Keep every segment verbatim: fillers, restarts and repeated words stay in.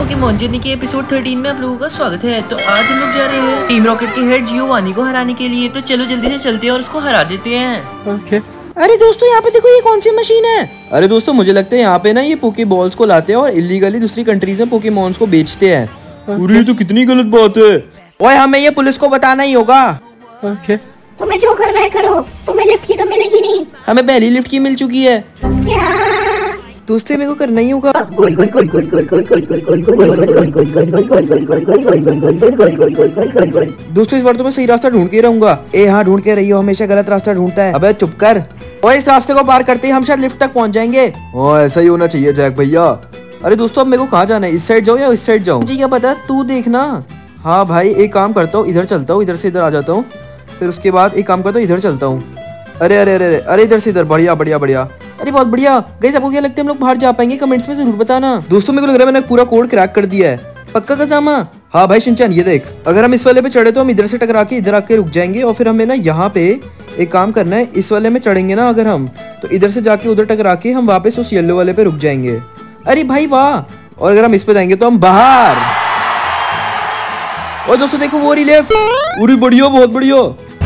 Pokemon journey के episode thirteen में आप लोगों का स्वागत है। तो आज हम लोग जा रहे हैं टीम रॉकेट के हेड जियोवानी को हराने के लिए। तो चलो जल्दी से चलते हैं और उसको हरा देते हैं। okay. अरे दोस्तों यहाँ पे देखो, ये कौन सी मशीन है? अरे दोस्तों मुझे लगता है यहाँ पे ना ये पोके बॉल्स को लाते हैं और इलीगली दूसरी कंट्रीज में पोकेमॉन्स को बेचते हैं। अरे ये तो कितनी गलत बात है। ओए हमें ये पुलिस को बताना ही होगा। okay. तुम्हें जो करना है करो, तुम्हें लिफ्ट की तो मिलेगी नहीं। हमें पहली लिफ्ट की मिल चुकी है। दोस्तों मेरे को करना ही होगा। दोस्तों इस बार तो मैं सही रास्ता ढूंढ के रहूंगा। ए हाँ ढूंढ के रही हो, हमेशा गलत रास्ता ढूंढता है। अबे चुप कर। और इस रास्ते को पार करते ही हम शायद लिफ्ट तक पहुंच जाएंगे। ओ ऐसा ही होना चाहिए जैक भैया। अरे दोस्तों अब मेरे को कहाँ जाना है? इस साइड जाऊँ या इस साइड जाऊँ? जी क्या पता, तू देखना। हाँ भाई एक काम करता हूँ, इधर चलता हूँ, इधर से इधर आ जाता हूँ। फिर उसके बाद एक काम करता हूँ, इधर चलता हूँ। अरे अरे अरे अरे इधर से इधर। बढ़िया बढ़िया बढ़िया। अरे बहुत बढ़िया। गाइस आपको क्या लगता है हम लोग बाहर जा पाएंगे? कमेंट्स में जरूर बताना। दोस्तों मेरे को लग रहा है मैंने पूरा कोड क्रैक कर दिया है। पक्का कज़ामा? हाँ भाई शिनचैन ये देख, अगर हम इस वाले पे चढ़े तो हम इधर से टकरा के इधर आके रुक जाएंगे और फिर हमें ना यहाँ पे एक काम करना है, इस वाले में चढ़ेंगे ना अगर हम, तो इधर से जाके उधर टकरा के हम वापस उस येलो वाले पे रुक जाएंगे। अरे भाई वाह। और अगर हम इस पे जाएंगे तो हम बाहर। और दोस्तों देखो वो रही लेफ्ट। पूरी बढ़िया, बहुत बढ़िया।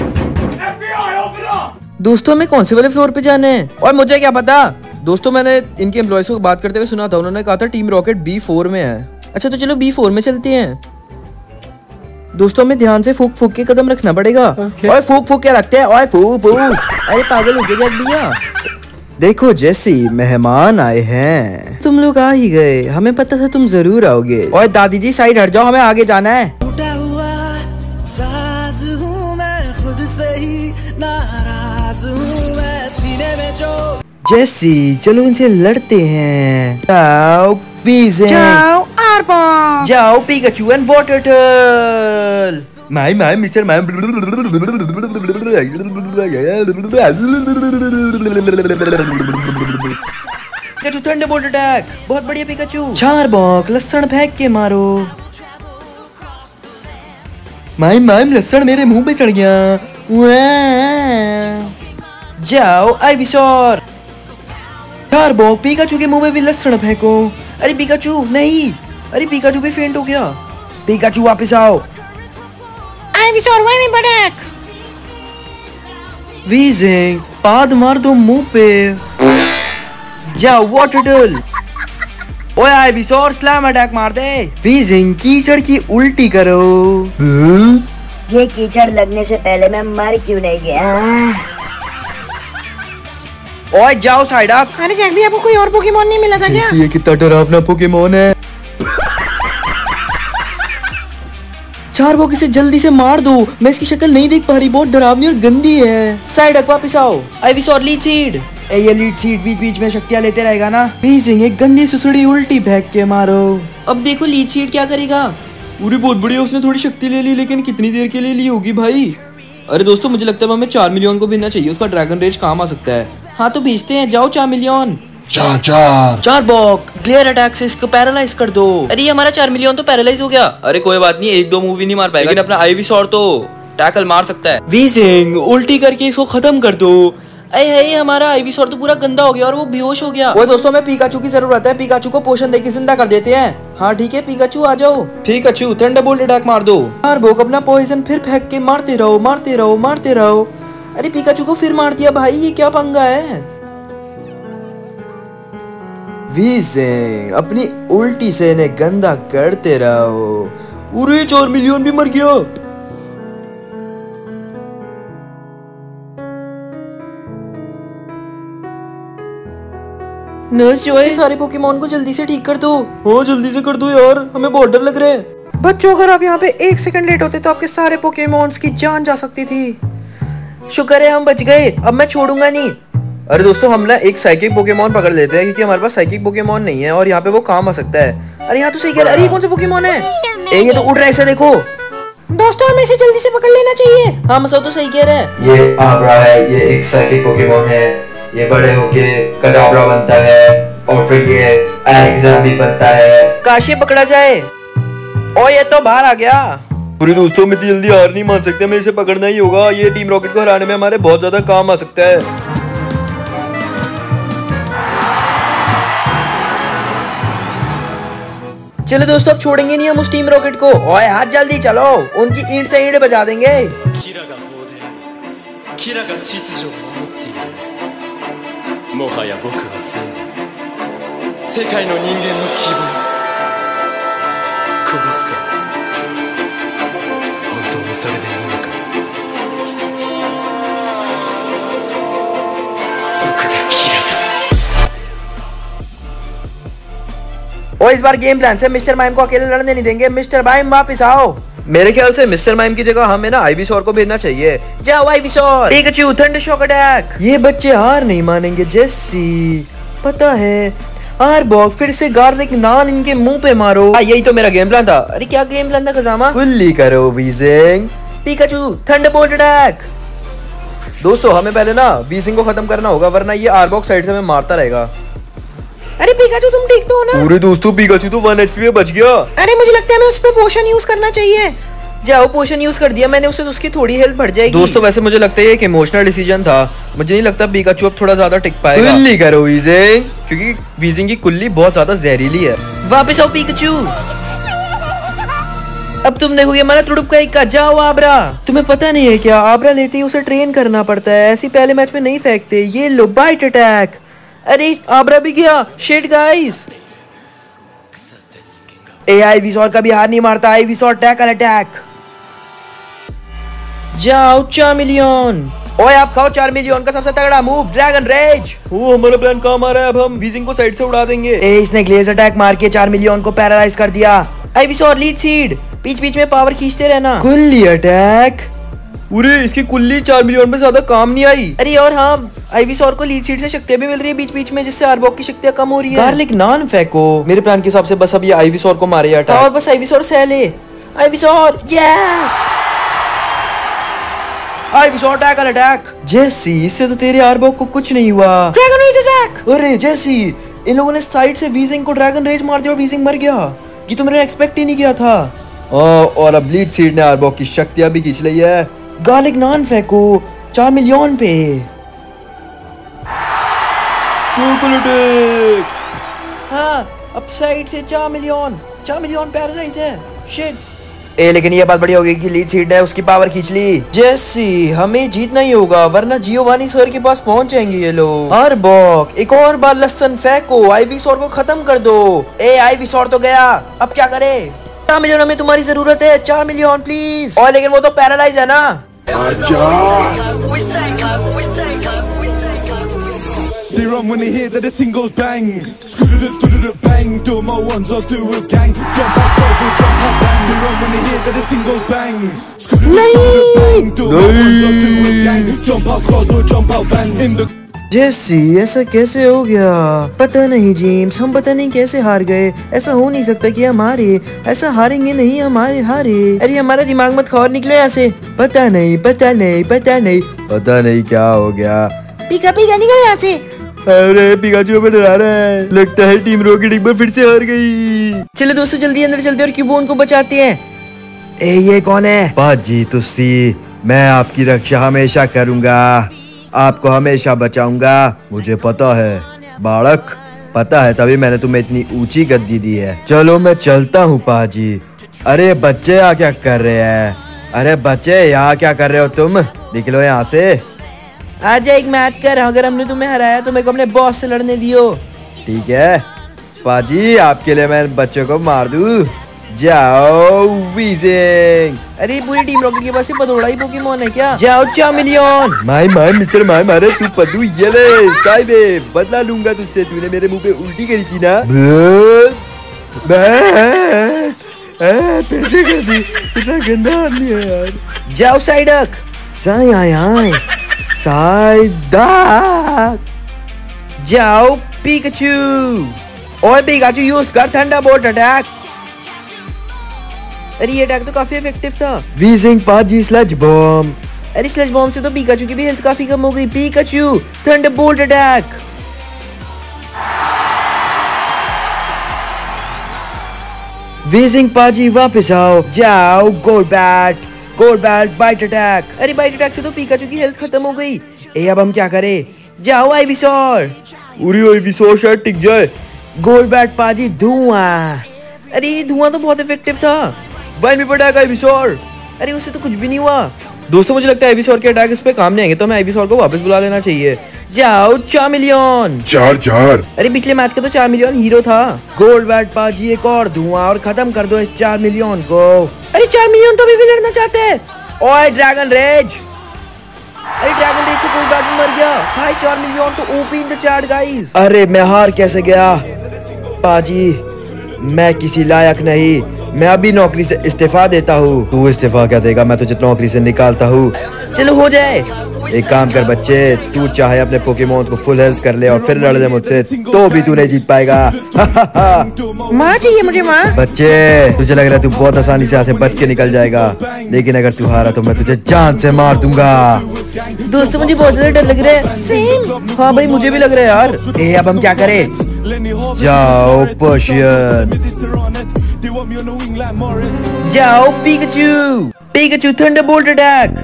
दोस्तों हमें कौन से वाले फ्लोर पे जाना है? और मुझे क्या पता। दोस्तों मैंने इनके एम्प्लॉयज को बात करते हुए सुना था, उन्होंने कहा था टीम रॉकेट बी फोर में है। अच्छा तो चलो बी फोर में चलते हैं। दोस्तों हमें ध्यान से फूक फूक के कदम रखना पड़ेगा। okay. और फूक फूक के रखते हैं। और फूक फूक। अरे पागल हो गए जैक भैया। देखो जैसी मेहमान आए हैं। तुम लोग आ ही गए, हमें पता था तुम जरूर आओगे। और दादी जी साइड हट जाओ, हमें आगे जाना है। टूटा हुआ साज हूँ मैं, खुद से ही नाराज हूँ मैं, सीने में जो। जैसी चलो इनसे लड़ते हैं। जाओ वीज़ेंग, जाओ आर्बॉक, जाओ Pikachu and water turtle. Mime mime mister mime. Pikachu thunderbolt attack. बहुत बढ़िया पिकाचू। चारबॉक लस्सण फेंक के मारो। माय माय लस्सण मेरे मुंह पे चढ़ गया। जाओ आइविसॉर। चारबॉक पिकाचू के मुंह में भी लस्सण फेंको। अरे पिकाचू नहीं। अरे पिकाचू भी फेंट हो गया। पिकाचू वापस आओ। आइविसॉर वाई में बड़क। वीज़ेंग पाद मार दो मुंह पे। जाओ वाटर टर्टल। ओए आइविसॉर स्लैम अटैक मार दे। वीज़ेंग कीचड़ की उल्टी करो। ये कीचड़ लगने से पहले मैं मर क्यों नहीं गया? ओए जाओ साइडक। अरे जैक भी आपको कोई और पोकेमॉन नहीं मिला था क्या? ये कितना डरावना पोकेमॉन है। चारबॉक इसे जल्दी से मार दो, मैं इसकी शक्ल नहीं देख पा रही, बहुत डरावनी और गंदी है। साइडक वापस आओ। आइविसॉर लीड सीड। ए ये लीड सीड बीच बीच में शक्तियां लेते रहेगा ना। वीज़ेंग एक गंदी सुसड़ी उल्टी फेंक के मारो। अब देखो लीड सीड क्या करेगा। पूरी बहुत बढ़िया, उसने थोड़ी शक्ति ले ली, लेकिन कितनी देर के लिए ली होगी भाई? अरे दोस्तों मुझे लगता है हमें चार मिलियन को भेजना चाहिए, उसका ड्रैगन रेज काम आ सकता है। हाँ तो भेजते हैं, जाओ चार मिलियन। चार चार चारबॉक ग्लेयर अटैक से इसको पैरालाइज कर दो। अरे ये हमारा चार मिलियन तो पैरालाइज हो गया। अरे कोई बात नहीं, एक दो मूवी नहीं मार पाएगा, लेकिन अपना आइविसॉर तो टैकल मार सकता है। वीज़ेंग उल्टी करके इसको खत्म कर दो। अरे है हमारा आइविसॉर तो पूरा गंदा हो गया और वो बेहोश हो गया। वो दोस्तों में पिकाचू की जरूरत है, पिकाचू को पोषण देके जिंदा कर देते हैं। हाँ ठीक है पिकाचू आ जाओ। पिकाचू थंडरबोल्ट अटैक मार दो। चारबॉक अपना पॉइजन फिर फेंक के मारते रहो मारते रहो मारते रहो। अरे पिकाचू को फिर मार दिया भाई, ये क्या पंगा है? वीज़ेंग अपनी उल्टी से इन्हें गंदा करते रहो। पूरे चार मिलियन भी मर गया। नर्स जो है सारे पोकेमॉन को जल्दी से ठीक कर दो। हाँ जल्दी से कर दो यार, हमें बहुत डर लग रहा है। बच्चों अगर आप यहाँ पे एक सेकंड लेट होते तो आपके सारे पोकेमॉन्स की जान जा सकती थी। शुक्र है हम बच गए, अब मैं छोड़ूंगा नहीं। अरे दोस्तों हम ना एक साइकिक पोकेमॉन पकड़ लेते हैं, क्योंकि हमारे पास साइकिक पोकेमॉन नहीं है और यहाँ पे वो काम आ सकता है। अरे यहाँ तो सही कह रहा है। अरे ये कौन सा पोकेमॉन है? ए ये तो उड़ रहा है, ऐसे देखो। दोस्तों हमें इसे जल्दी से पकड़ लेना चाहिए। हाँ मसा तो सही कह रहा है। ये आब्रा है, ये एक साइकिक पोकेमॉन है। ये बड़े होके कडाब्रा बनता है और फिर ये एलेक्ज़ा भी बनता है। काश ये पकड़ा जाए। ओ ये तो बाहर आ गया। पूरे दोस्तों में इतनी जल्दी हार नहीं मान सकते, हमें इसे पकड़ना ही होगा। ये टीम रॉकेट को हराने में हमारे बहुत ज्यादा काम आ सकता है। चलो दोस्तों अब छोड़ेंगे नहीं हम उस टीम रॉकेट को। ओए हाथ जल्दी चलो, उनकी ईंट से ईंट बजा देंगे। キラが法でありキラが秩序を守っている。もはや僕は正義、世界の人間の希望。殺すか。本当にそれでいいのか。僕がキラだ。 और इस बार गेम प्लान से मिस्टर माइम को अकेले लड़ने नहीं देंगे। मिस्टर माइम वापस आओ। मेरे ख्याल से मिस्टर माइम की जगह हमें ना आईवीसॉर को भेजना चाहिए। जाओ Ivysaur. Pikachu thunder shock attack. ये बच्चे हार नहीं मानेंगे जेसी, पता है। आरबॉक फिर से गार्लिक नान इनके मुंह पे मारो। हाँ, यही तो मेरा गेम प्लान था। अरे क्या गेम प्लान था खजामा? कुल्ली करो वीजिंग। Pikachu thunderbolt attack. दोस्तों हमें पहले ना वीजिंग को खत्म करना होगा, वरना ये आरबॉक साइड से हमें मारता रहेगा। अरे पिकाचू तुम ठीक तो हो ना? पूरे दोस्तों पिकाचू तो वन एचपी पे बच गया। अरे मुझे लगता है हमें उस पे पोशन यूज करना चाहिए। जाओ पोशन यूज कर दिया मैंने उससे, तो उसकी थोड़ी हेल्थ बढ़ जाएगी। दोस्तों वैसे मुझे लगता है ये एक इमोशनल डिसीजन था। मुझे नहीं लगता पिकाचू अब थोड़ा ज्यादा टिक पाएगा। कुल्ली करो वीजिंग, क्योंकि वीजिंग की कुल्ली बहुत ज्यादा जहरीली है। वापस आओ पिकाचू। अब तुम देखोगे हमारा तुड़ुप का इक्का। जाओ आबरा। तुम्हें पता नहीं है क्या, आबरा लेते ही उसे ट्रेन करना पड़ता है, ऐसी पहले मैच में नहीं फेंकते। ये लो बाइट अटैक। अरे आबरा भी गया। Shit guys. ए आईवीसॉर का भी हार नहीं मारता। Ivysaur tackle attack. जाओ चार मिलियन। ओए आप खाओ चार मिलियन का सबसे तगड़ा मूव ड्रैगन रेज। ओ हमारा प्लान काम आ रहा है। अब हम वीजिंग को साइड से उड़ा देंगे। ए इसने ग्लेज अटैक मार के चार मिलियन को पैरालाइज कर दिया। आईवीसॉर लीड सीड। बीच बीच में पावर खींचते रहना। कुल्ली अटैक। पूरे इसकी कुल्ली चार मिलियन पे ज्यादा काम नहीं आई। अरे और हाँ, आईवीसॉर को लीड सीड से शक्तियां भी मिल रही है बीच बीच में, जिससे आरबॉक की शक्तियां कम हो रही है। गार्लिक नान फेंको। मेरे प्लान के हिसाब से बस अब ये आईवीसॉर को मारे अटैक। और बस आईवीसॉर सह ले। Ivysaur yes. Ivysaur tackle attack. Jessie इससे तो तेरे आरबॉक को कुछ नहीं हुआ। Dragon rage attack. अरे जेसी इन लोगों ने साइड से वीजिंग को ड्रैगन रेज मार दिया और वीजिंग मर गया। ये तो मैंने एक्सपेक्ट ही नहीं किया था। ओ, और अब लीड सीड ने आरबॉक की शक्तियां भी खींच ली है। गार्लिक नान फेंको चार मिलियन पे। हाँ अब साइड से Charmeleon Charmeleon paralyse है। शिट। ए लेकिन ये बात बड़ी होगी कि लीड सीड ने उसकी पावर खींच ली। जेसी हमें जीतना ही होगा, वरना जियोवानी सर के पास पहुंच जाएंगे ये लोग। आरबॉक एक और बार लसन फेंको, आईवीसॉर को खत्म कर दो। ए आईवीसॉर तो गया, अब क्या करे? चार मिलियन हमें तुम्हारी जरूरत है। चार मिलियन प्लीज। और लेकिन वो तो पैरालाइज है ना। They run when they hear that the thing goes bang. Bang, do my ones, I'll do with gang. Jump out close or jump out bang. They run when they hear that the thing goes bang. Bang, do my ones, I'll do with gang. Jump out close or jump out bang. In the जेसी ऐसा कैसे हो गया? पता नहीं James, हम पता नहीं कैसे हार गए। ऐसा हो नहीं सकता कि हम हारे। ऐसा हारेंगे नहीं, हमारे हारे। अरे हमारा दिमाग मत खाओ, निकलो यहाँ से। पता नहीं पता नहीं पता नहीं पता नहीं क्या हो गया। पीका पीका निकल यहाँ से। अरे पिकाचू हमें डरा रहा है। लगता है टीम रॉकेट एक बार फिर से हार गई। चलो दोस्तों जल्दी अंदर चलते और क्यूबोन को बचाते हैं। ए ये कौन है? पाजी तुसी, मैं आपकी रक्षा हमेशा करूंगा, आपको हमेशा बचाऊंगा। मुझे पता है बालक, पता है, तभी मैंने तुम्हें इतनी ऊंची गद्दी दी है। चलो मैं चलता हूँ पाजी। अरे बच्चे यहाँ क्या कर रहे हैं? अरे बच्चे यहाँ क्या कर रहे हो तुम? निकलो यहाँ से। आजा एक मैच कर, अगर हमने तुम्हें हराया तो मेरे को अपने बॉस से लड़ने दियो। ठीक है पाजी, आपके लिए मैं बच्चों को मार दूं। जाओ वीजिंग। अरे पूरी टीम रॉकेट के पास पदोड़ा ही पोकेमॉन है क्या? जाओ Charmeleon. Mime mime mister mime मारे तू पद्दू, ये ले स्काई वेव, बदला लूंगा तुझसे। तूने मेरे मुंह पे उल्टी करी थी ना। फिर से कर दी। कितना गंदा आदमी है यार। जाओ साइडक। साई आय आय साइडक। जाओ पिकाचू। और पिकाचू यूज कर थंडरबोल्ट अटैक। अरे ये अटैक तो काफी इफेक्टिव था। वीजिंग पाजी स्लज बॉम्ब। अरे स्लज बॉम्ब से तो पिकाचू की भी हेल्थ काफी कम हो गई। Pikachu thunderbolt attack. वीजिंग पाजी वापस आओ। जाओ गोलबैट गोलबैट बाइट अटैक। अरे बाइट अटैक से तो पिकाचू की हेल्थ खत्म हो गई। ए अब हम क्या करें? जाओ आईवीसॉर। उरी आईवीसॉर शायद टिक जाए। गोलबैट पाजी धुआं। अरे ये धुआं तो बहुत इफेक्टिव था। Vine whip attack Ivysaur. अरे उससे तो कुछ भी नहीं हुआ। दोस्तों मुझे लगता है आइवीसॉर के अटैक इस पे काम नहीं आएंगे, तो हमें आइवीसॉर को वापस बुला लेना चाहिए। जाओ चार मिलियन। चार चार अरे पिछले मैच का तो चार मिलियन हीरो था। गोल्ड बैट पाजी एक और धुआं और खत्म कर दो इस चार मिलियन को। अरे चार मिलियन तो अभी भी लड़ना चाहते हैं। ओए ड्रैगन रेज। अरे ड्रैगन रेज से गोल्ड बैट मर गया भाई। चार मिलियन तो OP in the chat guys. अरे मैं हार कैसे गया पाजी, मैं किसी लायक नहीं। मैं अभी नौकरी से इस्तीफा देता हूँ। तू इस्तीफा क्या देगा, मैं तुझे नौकरी से निकालता हूँ। चलो हो जाए। एक काम कर बच्चे, तू चाहे अपने पोकेमोन्स को फुल हेल्थ कर ले और फिर लड़ ले मुझसे, तो भी तू नहीं जीत पाएगा। माँ चाहिए मुझे माँ। बच्चे तुझे लग रहा है तू बहुत आसानी से यहाँ से बच के निकल जाएगा, लेकिन अगर तू हारा तो मैं तुझे जान से मार दूंगा। दोस्तों मुझे बहुत ज्यादा डर लग रहा है। सेम। हाँ भाई मुझे भी लग रहा है यार। ए अब हम क्या करें? जाओ पर्शियन। जाओ पिकाचू। Pikachu thunderbolt attack.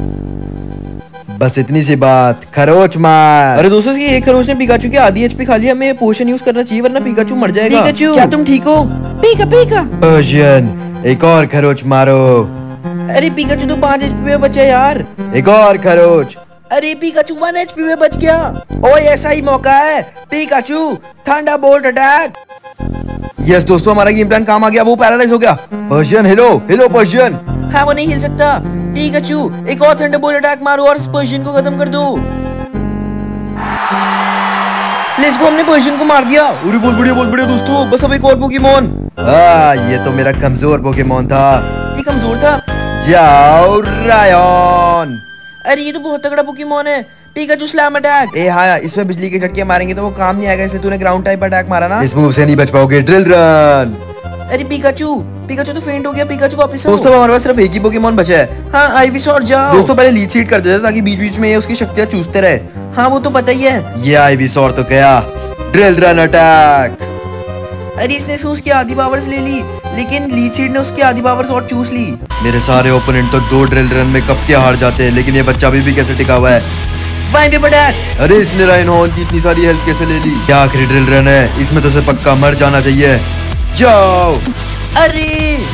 बस इतनी सी बात, खरोच मार। अरे दोस्तों ये खरोच ने पिकाचू की आधी एचपी खा लिया। हमें पोशन यूज करना चाहिए वरना पिकाचू मर जाएगा। पिकाचू क्या तुम ठीक हो? पीका पीका। पर्शियन एक और खरोच मारो। अरे पिकाचू तो पांच एचपी में बचा यार। एक और खरोच। अरे पिकाचू वन एचपी में बच गया। ओ ऐसा ही मौका है, पिकाचू थंडरबोल्ट अटैक। यस दोस्तों हमारा गेम प्लान काम आ गया, वो पैरालाइज हो गया। पर्शियन हिलो हिलो पर्शियन। हाँ वो नहीं हिल सकता। पिकाचू एक और थंडरबोल्ट अटैक मारो और इस पर्शियन को खत्म कर दो। लेट्स गो, हमने पर्शियन को मार दिया। अरे बहुत बढ़िया बहुत बढ़िया दोस्तों, बस अब एक और पोकेमोन। हाँ ये तो मेरा कमजोर पोकेमोन था। ये कमजोर था। जाओ रायन। अरे ये तो बहुत तगड़ा पोकेमोन है। Pikachu slam attack. ए हाँ इसमें बिजली के झटके मारेंगे तो वो काम नहीं आएगा, इसलिए तूने ग्राउंड टाइप अटैक मारा ना। इस मूव से नहीं बच पाओगे, ड्रिल रन। अरे पिकाचू पिकाचू तो फेंट हो गया। पिकाचू वापस आओ। दोस्तों हमारे पास सिर्फ एक ही पोकेमोन बचा है। हाँ आइवीसॉर जाओ। दोस्तों पहले लीड सीड कर देते ताकि बीच बीच में ये उसकी शक्तियाँ चूसते रहे। हाँ वो तो पता ही है। ये आइवीसॉर तो गया, ड्रिल रन अटैक। अरे इसने से उसकी आधी पावर्स ले ली, लेकिन लीड सीड ने उसकी आधी पावर्स और चूस ली। मेरे सारे ओपोनेंट तो दो ड्रिल रन में कब के हार जाते हैं, लेकिन ये बच्चा अभी भी कैसे टिका हुआ है। Vine whip attack. अरे इसने राइनहॉर्न की इतनी सारी हेल्थ कैसे ले ली? क्या आखिरी ड्रिल रन है, इसमें तो से पक्का मर जाना चाहिए। जाओ। अरे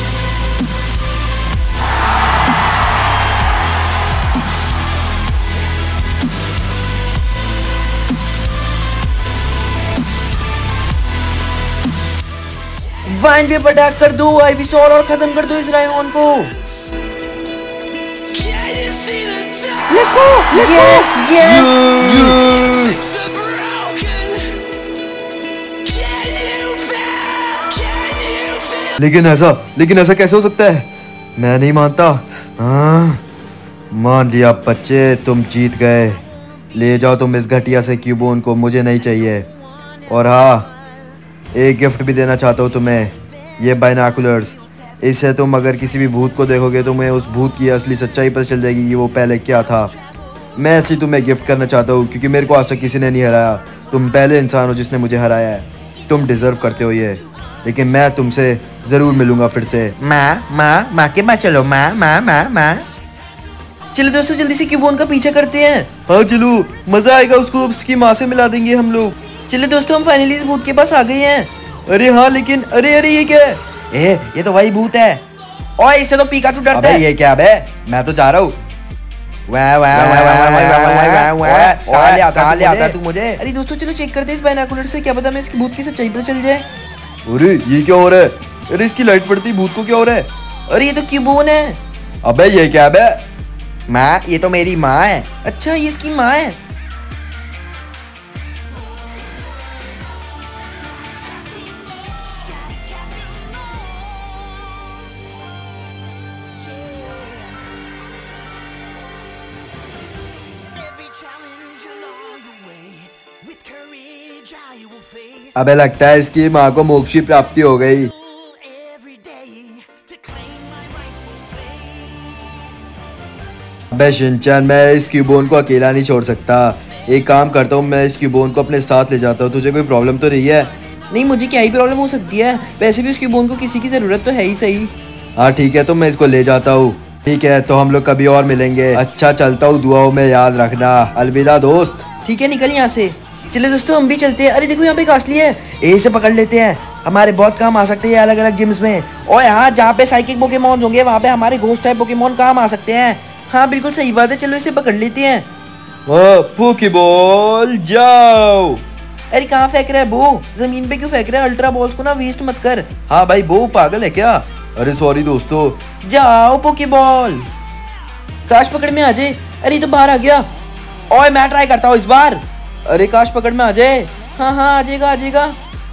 वाइन पेपर अटैक कर दो आइवीसॉर और खत्म कर दो इस रायहॉर्न को। Let's go let's go. Yes लेकिन ऐसा लेकिन ऐसा कैसे हो सकता है? मैं नहीं मानता। हाँ मान लिया बच्चे, तुम जीत गए। ले जाओ तुम इस घटिया से क्यूबोन को, मुझे नहीं चाहिए। और हाँ एक गिफ्ट भी देना चाहता हूँ तुम्हें, ये बाइनाकुलर्स। इससे तुम अगर किसी भी भूत को देखोगे तुम्हें उस भूत की असली सच्चाई पता चल जाएगी कि वो पहले क्या था। मैं ऐसे तुम्हें गिफ्ट करना चाहता हूँ क्योंकि मेरे को आज तक किसी ने नहीं हराया। तुम पहले इंसान हो जिसने मुझे हराया है। तुम डिजर्व करते हो ये, लेकिन मैं तुमसे ज़रूर मिलूंगा फिर से। माँ माँ माँ के पास चलो। माँ माँ माँ माँ चलो दोस्तों जल्दी से क्यूबोन का पीछा करते हैं। हाँ चलो, मजा आएगा, उसको उसकी माँ से मिला देंगे हम लोग। चलो दोस्तों हम फाइनली इस भूत के पास आ गए हैं। अरे हाँ लेकिन अरे अरे ये क्या है? ए ये तो वही भूत है। ओए इससे तो पिकाचू डरता अबे है। ये क्या बे, मैं तो जा रहा हूँ। वाह वाह वाह वाह वाह वाह वाह, कहाँ ले आता कहाँ ले आता तू मुझे? अरे दोस्तों चलो चेक करते हैं इस बाइनाकुलर से, क्या पता मैं इसकी भूत की सच्चाई पता चल जाए। अरे ये क्या हो रहा है? अरे इसकी लाइट पड़ती, भूत को क्या हो रहा है? अरे ये तो क्यूबोन है। अबे ये क्या बे? माँ ये तो मेरी माँ है। अच्छा ये इसकी माँ है। अबे लगता है इसकी माँ को मोक्ष की प्राप्ति हो गई। अबे शिनचैन मैं इस क्यूबोन को अकेला नहीं छोड़ सकता। एक काम करता हूँ, मैं इस क्यूबोन को अपने साथ ले जाता हूँ। तुझे कोई प्रॉब्लम तो नहीं है? नहीं मुझे क्या ही प्रॉब्लम हो सकती है, वैसे भी उस क्यूबोन को किसी की जरूरत तो है ही सही। हाँ ठीक है, तो मैं इसको ले जाता हूँ। ठीक है तो हम लोग कभी और मिलेंगे। अच्छा चलता हूँ, दुआओं में याद रखना। अलविदा दोस्त। ठीक है निकल यहाँ से। चले दोस्तों हम भी चलते हैं। अरे देखो यहाँ पे कास्टली है, ए से पकड़ लेते हैं। हमारे बहुत काम आ सकते हैं अलग अलग जिम्स में। और हाँ, जहाँ पे साइकिक पोकेमॉन होंगे वहाँ पे हमारे घोस्ट टाइप पोकेमॉन काम आ सकते हैं। हाँ बिल्कुल सही बात है, चलो इसे पकड़ लेते हैं। पोकेबॉल जाओ। अरे कहाँ फेंक रहा है बो, जमीन पे क्यों फेंक रहा है? अल्ट्रा बॉल्स को ना वेस्ट मत कर। हाँ भाई बो पागल है क्या? अरे सॉरी दोस्तों। जाओ पोकेबॉल। काश पकड़ में आ जाए। अरे तो बाहर आ गया। ओए मैं ट्राई करता हूँ इस बार। अरे काश पकड़ में आ जाए। हाँ हाँ आ जाएगा आ जाएगा।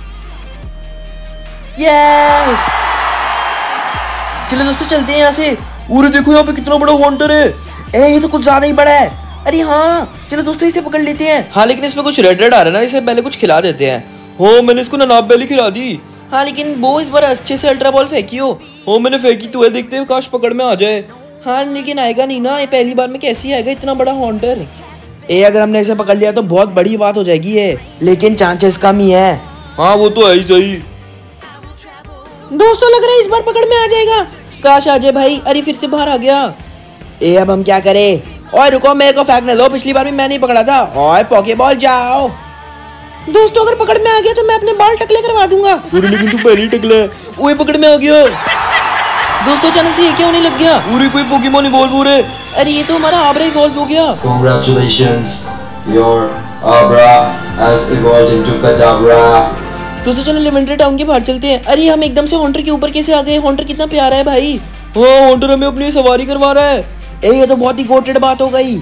यस। चलो दोस्तों चलते हैं यहाँ से। अरे देखो यहाँ पे कितना बड़ा हॉन्टर है। ए ये तो कुछ ज्यादा ही बड़ा है। अरे हाँ चलो दोस्तों इसे पकड़ लेते हैं। हाँ लेकिन इसमें कुछ रेड रेड आ रहा है ना, इसे पहले कुछ खिला देते हैं। हाँ मैंने इसको ननाब बेली खिला दी। हाँ लेकिन वो इस बार अच्छे से अल्ट्रा बॉल फेंकी हो। हाँ मैंने फेंकी तो है, देखते हैं काश पकड़ में आ जाए। हाँ लेकिन आएगा नहीं ना, ये पहली बार में कैसे आएगा इतना बड़ा हॉन्टर। ए अगर हमने इसे पकड़ लिया तो बहुत बड़ी बात हो जाएगी ये, लेकिन चांसेस कम ही है। हाँ वो तो है ही सही। दोस्तों लग रहा है इस बार पकड़ में आ जाएगा। काश आ जाए भाई। अरे फिर से बाहर आ गया। ए अब हम क्या करें? और रुको मेरे को फेंकने दो, पिछली बार भी मैं नहीं पकड़ा था। और पोकेबॉल जाओ। दोस्तों अगर पकड़ में आ गया तो मैं अपने बाल टकले करवा दूंगा। अरे लेकिन तू पहले ही टकला है। ओए पकड़ में आ गया। दोस्तों अचानक से ये क्या होने लग गया? अरे कोई पोकेमॉन इवॉल्व हो रहा है। अरे ये तो हमारा आबरा इवॉल्व हो गया। Congratulations, your Abra has evolved into Kadabra. दोस्तों चलो लेवेंडर टाउन के बाहर चलते हैं। अरे हम एकदम से हॉन्टर के ऊपर कैसे आ गए? हॉन्टर कितना प्यारा है भाई। हाँ हॉन्टर हमें अपनी सवारी करवा रहा है। ए ये तो बहुत ही गोटेड बात हो गई।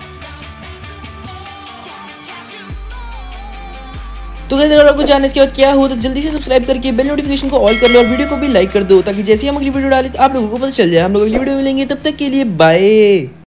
तो कैसे अगर आपको जानने इसके बाद क्या हो तो जल्दी से सब्सक्राइब करके बेल नोटिफिकेशन को ऑल कर लो और वीडियो को भी लाइक कर दो, ताकि जैसे ही हम अगली वीडियो डालें आप लोगों को पता चल जाए। हम लोग अगली वीडियो में मिलेंगे, तब तक के लिए बाय।